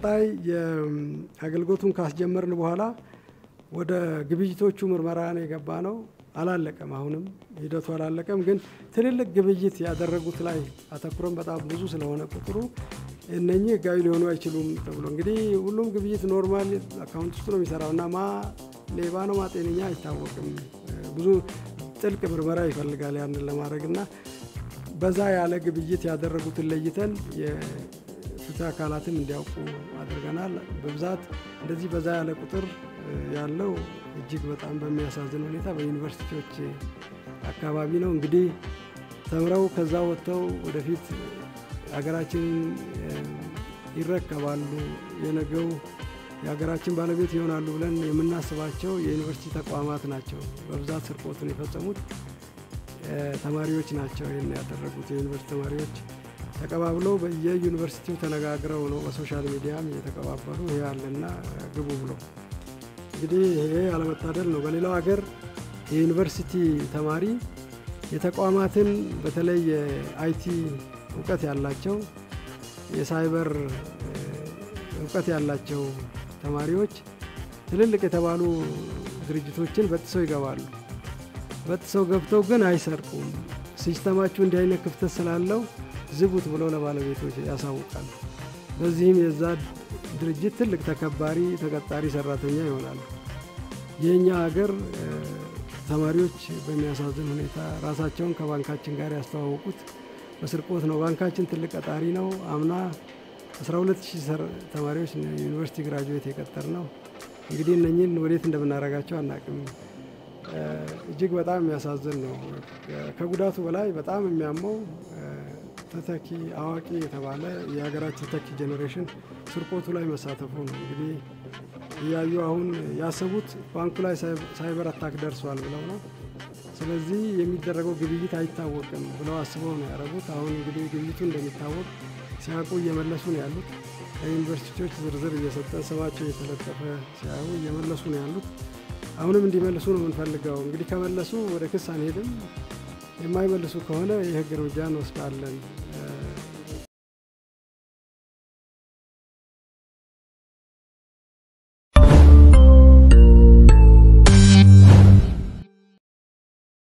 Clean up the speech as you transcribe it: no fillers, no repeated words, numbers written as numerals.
በቀጣይ የአገልግሎቱን ካስጀመርን በኋላ ወደ ግብይቶቹ ምርመራ ነው የገባነው አላለቀም አሁንም ሂደቱ አላለቀም ግን ትልልቅ ግብይት ያደረጉት ላይ አተኩረን በጣም ብዙ ስለሆነ ቁጥሩ እነኚህ ህጋዊ ሊሆኑ አይችሉም ተብሎ እንግዲህ ሁሉም ግብይት ኖርማል አካውንት ውስጥ ነው የሚሰራውና ሌባ ነው ማጤነኛ አይታወቅም ብዙ ጥልቅ ምርመራ ይፈልጋል ያንን ለማድረግና በዛ ያለ ግብይት ያደረጉትን ለይተን የፍትህ አካላትም እንዲያውቁ አድርገናል በብዛት እንደዚህ በዛ ያለ ቁጥር ያለው እጅግ በጣም በሚያሳዝን ሁኔታ በዩኒቨርሲቲዎች አካባቢ ነው እንግዲህ ተምረው ከዛ ወጥተው ወደፊት ሀገራችን ይረከባሉ የነገው የሀገራችን ባለቤት ይሆናሉ ብለን የምናስባቸው የዩኒቨርሲቲ ተቋማት ናቸው በብዛት ስርቆቱን የፈጸሙት ተማሪዎች ናቸው ይሄን ያደረጉት የዩኒቨርሲቲ ተማሪዎች ተቀባብለው በየዩኒቨርሲቲው ተነጋግረው ነው በሶሻል ሚዲያም የተቀባበሉ ይሄ ያለና ግቡ ብሎ እንግዲህ ይሄ አለመታደል ነው በሌላው ሀገር የዩኒቨርሲቲ ተማሪ የተቋማትን በተለይ የአይቲ ዕውቀት ያላቸው የሳይበር ዕውቀት ያላቸው ተማሪዎች ትልልቅ የተባሉ ድርጅቶችን በጥሰው ይገባሉ በጥሰው ገብተው ግን አይሰርቁም ሲስተማቸው እንዲህ አይነት ክፍተት ስላለው ዝጉት ብሎ ለባለቤቶች ያሳውቃሉ በዚህም የዛ ድርጅት ትልቅ ተከባሪ ተቀጣሪ ሰራተኛ ይሆናሉ የኛ ሀገር ተማሪዎች በሚያሳዝን ሁኔታ ራሳቸውን ከባንካችን ጋር ያስተዋወቁት በስርቆት ነው ባንካችን ትልቅ ቀጣሪ ነው አምና 12000 ተማሪዎች ዩኒቨርሲቲ ግራጁዌት የቀጠር ነው እንግዲህ እነኚህን ወዴት እንደምናረጋቸው አናቅም እጅግ በጣም የሚያሳዝን ነው ከጉዳቱ በላይ በጣም የሚያመው ተተኪ አዋቂ የተባለ የሀገራችን ተተኪ ጄኔሬሽን ስርቆቱ ላይ መሳተፉ ነው እንግዲህ ያዩ አሁን ያሰቡት ባንኩ ላይ ሳይበር አታክ ደርሷል ብለው ነው ስለዚህ የሚደረገው ግብይት አይታወቅም ብለው አስበው ነው ያረጉት አሁን እንግዲህ ግብይቱ እንደሚታወቅ ሲያውቁ እየመለሱ ነው ያሉት ዩኒቨርሲቲዎች ዝርዝር እየሰጠን ስማቸው እየተለጠፈ ሲያዩ እየመለሱ ነው ያሉት አሁንም እንዲመልሱ ነው የምንፈልገው እንግዲህ ከመለሱ ወደ ክስ አንሄድም የማይመልሱ ከሆነ የህግ እርምጃ እንወስዳለን